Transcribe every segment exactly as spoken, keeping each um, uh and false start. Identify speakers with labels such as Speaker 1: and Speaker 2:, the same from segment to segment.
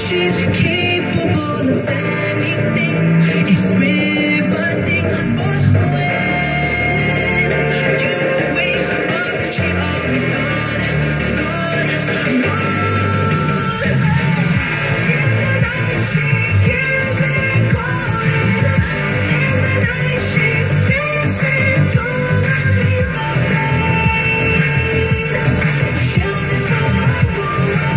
Speaker 1: she's capable of anything. It's riveting, but when you wake up, she's always gone, gone, gone. In the night she hears it calling. In the night she's dancing to relieve the pain. She'll never walk away.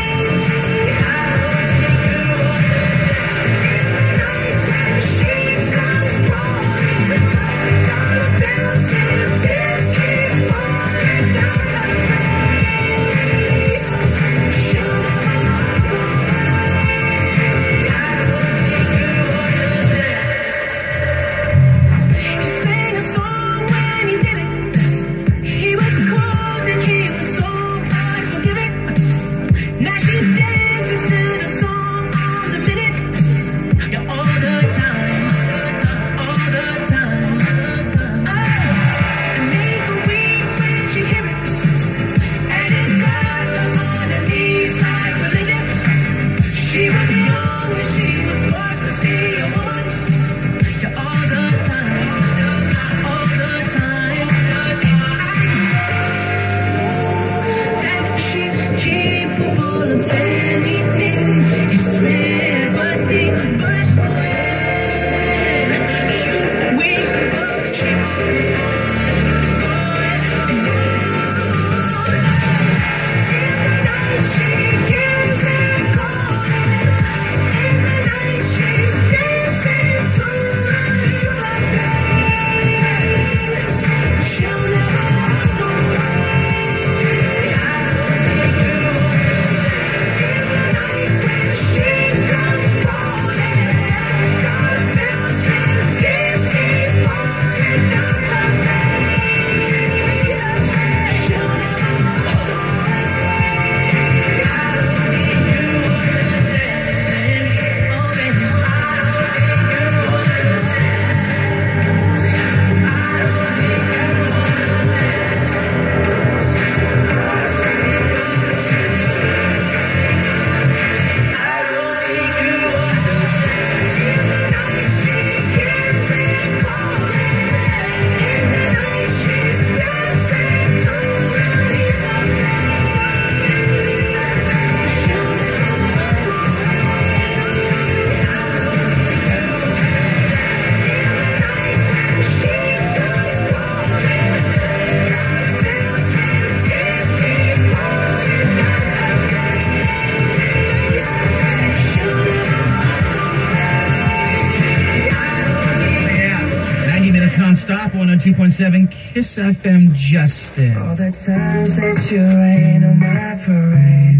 Speaker 2: Non-stop on a two point seven Kiss F M. Justin.
Speaker 1: All the times that you rain on my parade,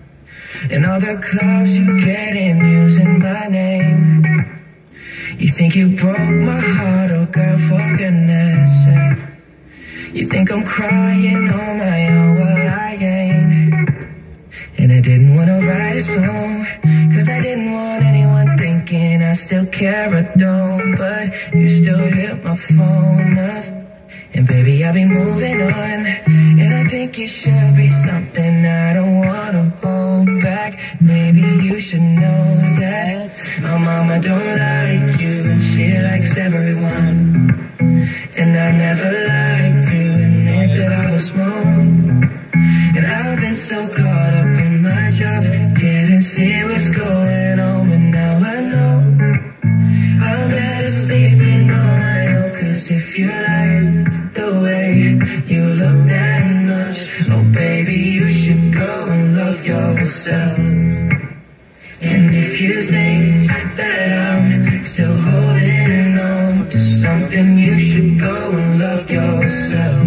Speaker 1: and all the clubs you get in using my name. You think you broke my heart, oh girl, for goodness sake. You think I'm crying on my own, well I ain't. And I didn't wanna write a song, cause I didn't want anyone thinking I still care or don't. But you still hit my phone up, and baby I'll be moving on. And I think it should be something I don't wanna hold back. Maybe you should know that my mama don't like you, she likes everyone. And I never liked to admit that I was wrong. And I've been so caught up in my job, didn't see what's going on, but now I know I'm better sleeping on my own. Cause if you like the way you look that much, oh baby you should go and love yourself. And if you think that I'm still holding on to something, you should go and love yourself.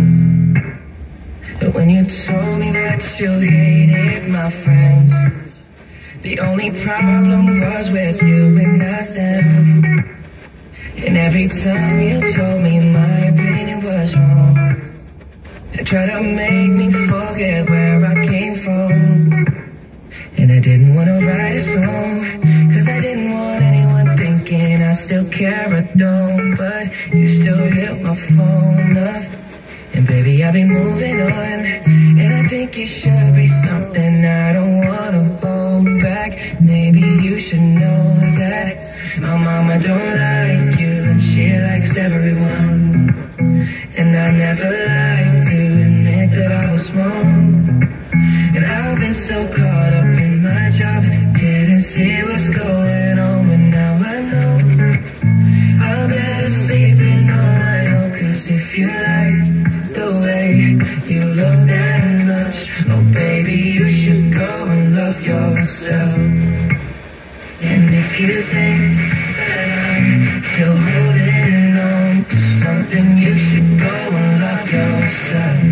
Speaker 1: But when you told me that you hated my friends, the only problem was with you and not them. And every time you told me my opinion was wrong, and tried to make me forget where I came from. And I didn't want to write a song, cause I didn't want anyone thinking I still care or don't. But you still hit my phone up, and baby I'll be moving on. And I think it should be something I don't want to hold back. like maybe you should know that my mama don't like you and she likes everyone. And I never like to admit that I was wrong. And I've been so caught up in my job, didn't see what's going on, but now I know I'm better sleeping on my own. Cause if you like the way you look that much, oh baby, you should go and love yourself. And if you think that I'm still holding on to something, you should go and love yourself.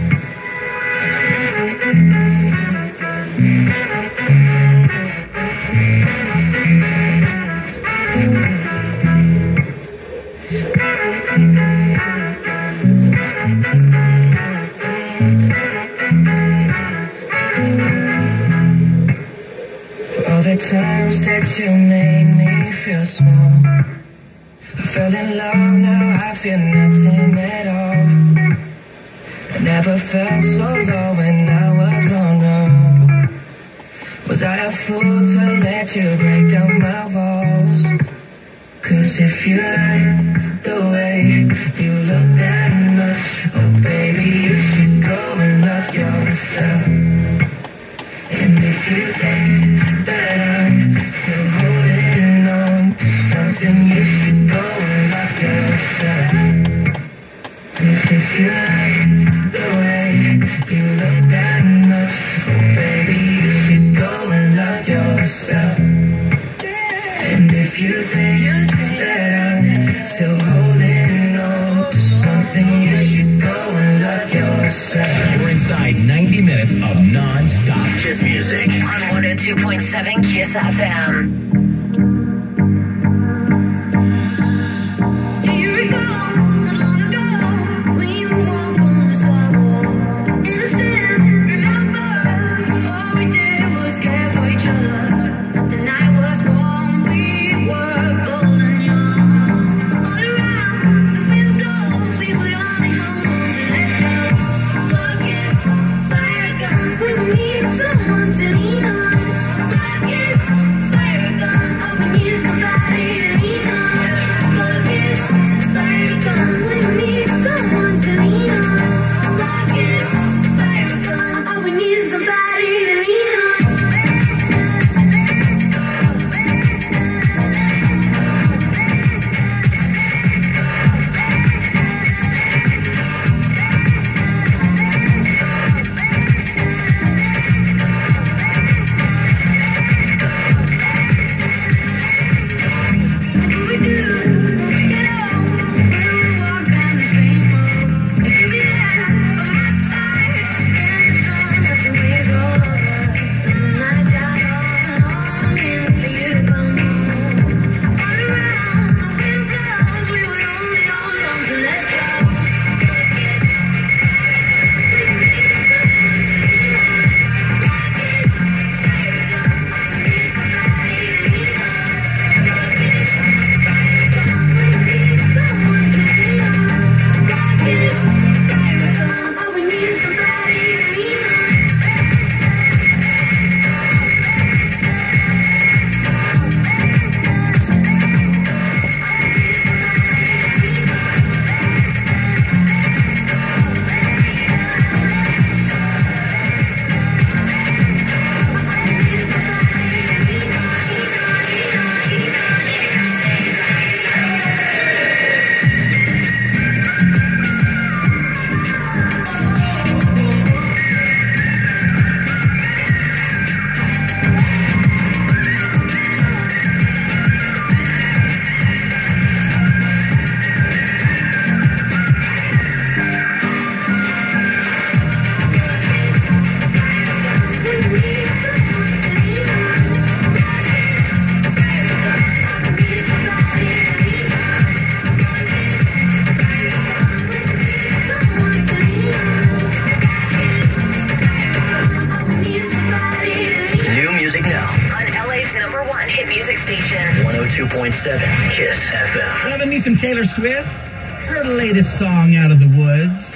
Speaker 1: All the times that you made me feel small, I fell in love, now I feel nothing at all. I never felt so low when I was vulnerable. Was I a fool to let you break down my walls? Cause if you like the way you look that much, oh baby, you should go and love yourself. And if you think that I'm still holding on to something, you should go and love yourself. Cause if you like the way you look that much, oh baby, you should go and love yourself. And if you think that I'm still holding on to something, you should go and love yourself.
Speaker 3: You're inside ninety minutes of non-stop Kiss music
Speaker 4: on one oh two point seven Kiss F M.
Speaker 3: one oh two point seven Kiss F M.
Speaker 2: Loving me some Taylor Swift. Her latest song, Out of the Woods.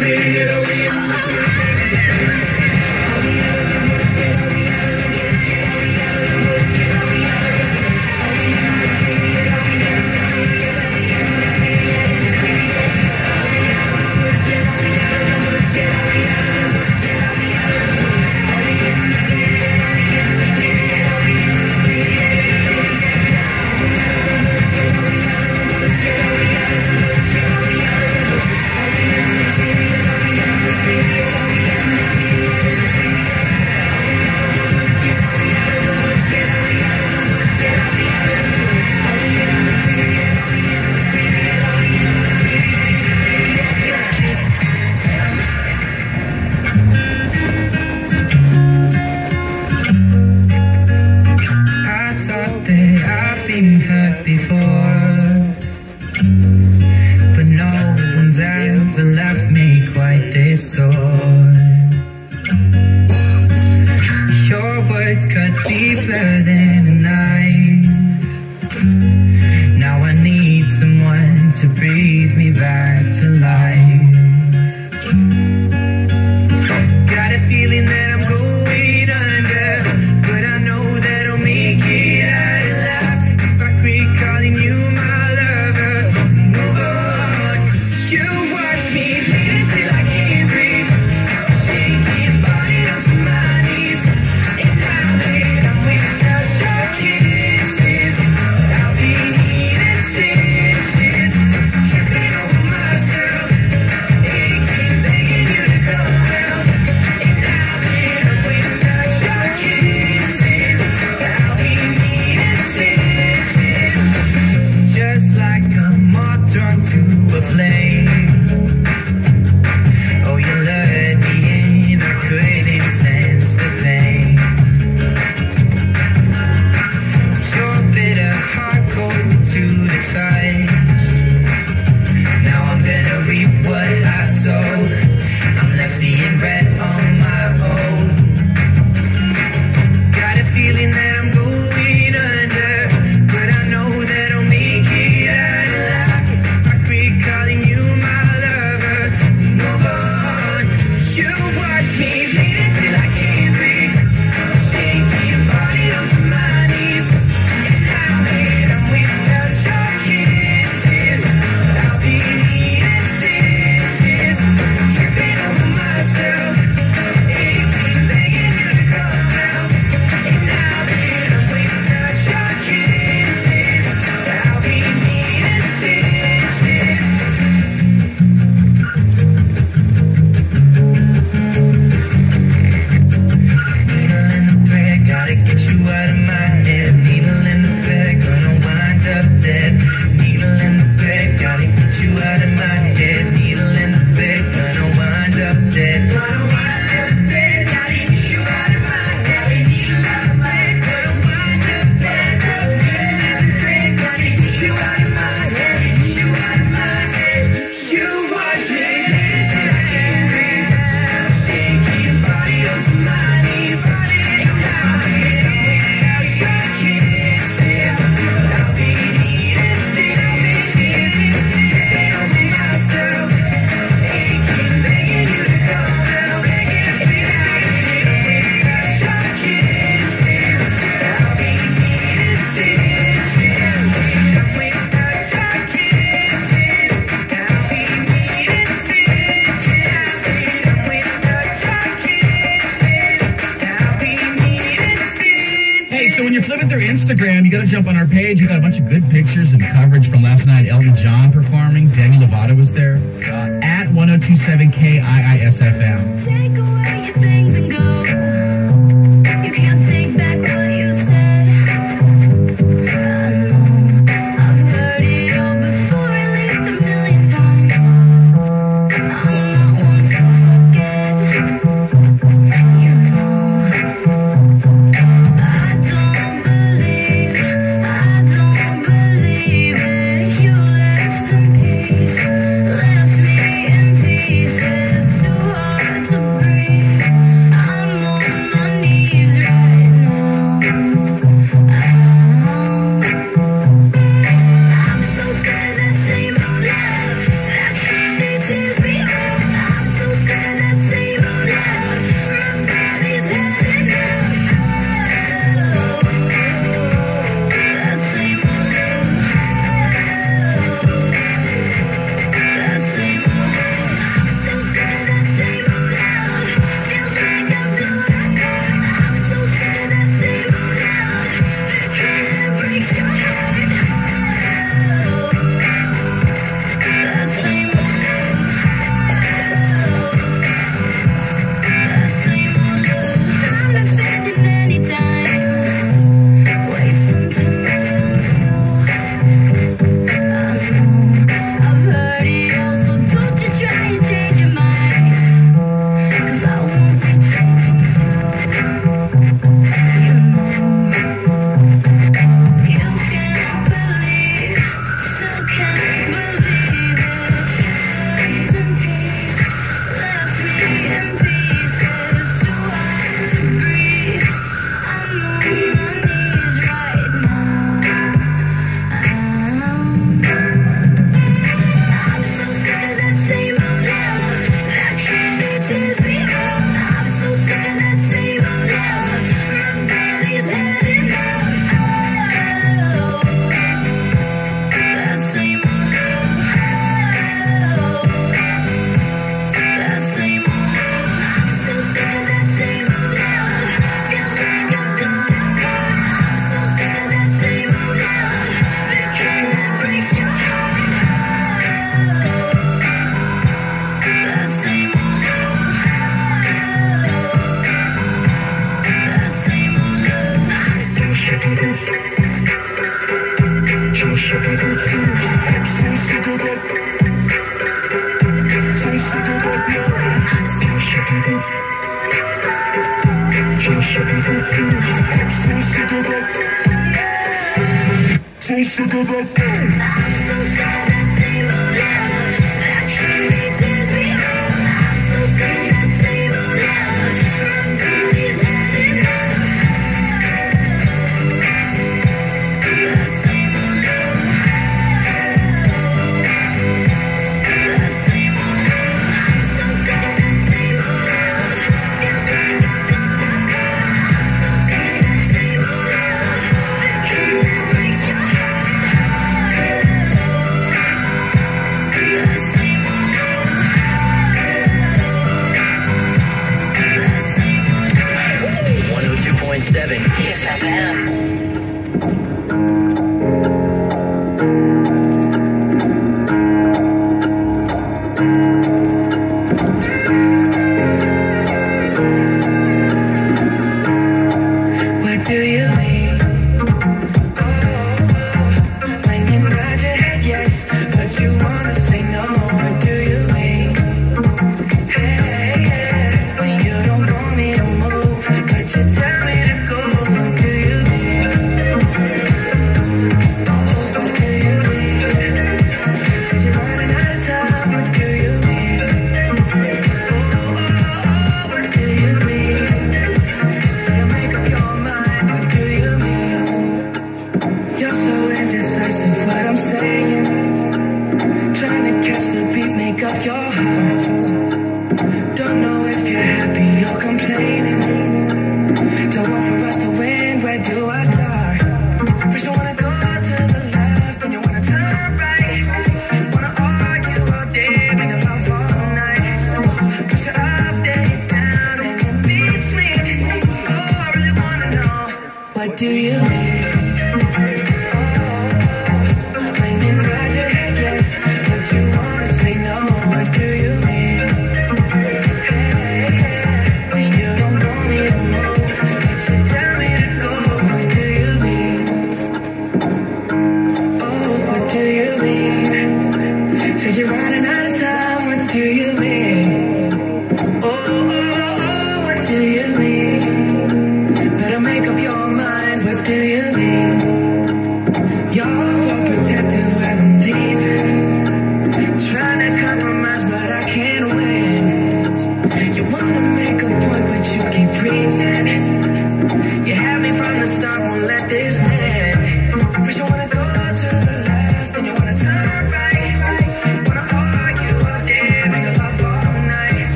Speaker 2: Instagram, you got to jump on our page. We got a bunch of good pictures and coverage from last night. Elton John performing. Demi Lovato was there. Uh, at one oh two seven K I I S F M.
Speaker 5: Take away your things and go. You can't take back what you said. I know I've heard it all before, at least a million times. I'm not one to forget. You know I don't believe, I don't believe it. You left in peace, left me in pieces. Too hard to breathe. Breaks your heart.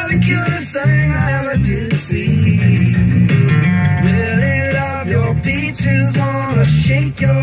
Speaker 1: You're the cutest thing I ever did see. Really love your peaches, wanna shake your